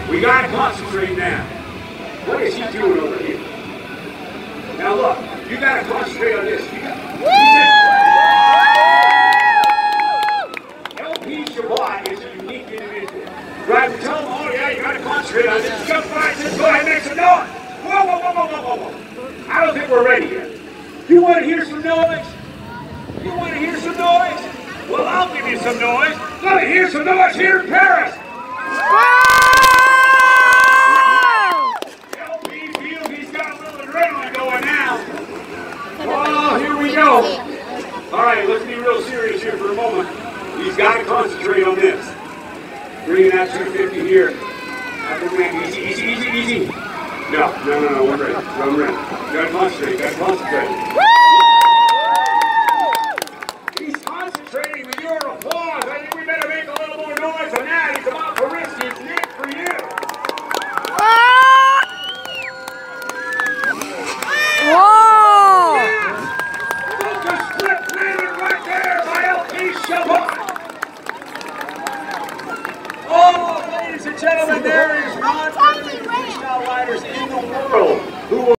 We got to concentrate now. What is he doing over here? Now look, you got to concentrate on this. LP Shabbat is a unique individual. Right? We tell him, oh yeah, you got to concentrate on this. Jump by, just go ahead and make some noise. Whoa, whoa, whoa, whoa, whoa, whoa, whoa. I don't think we're ready yet. You want to hear some noise? You want to hear some noise? Well, I'll give you some noise. Let me hear some noise here in Paris. LP feels he's got a little adrenaline going now. Oh, here we go. All right, let's be real serious here for a moment. He's got to concentrate on this. Bringing that 250 here. Easy, easy, easy, easy. No, we're ready. I'm ready. You gotta concentrate, He's concentrating with your applause. I think we better make a little more noise than that. He's about to risk his neck for you. Whoa! Focus flip landed right there by LP Shabbat. Oh, ladies and gentlemen, there is not many freestyle riders in the world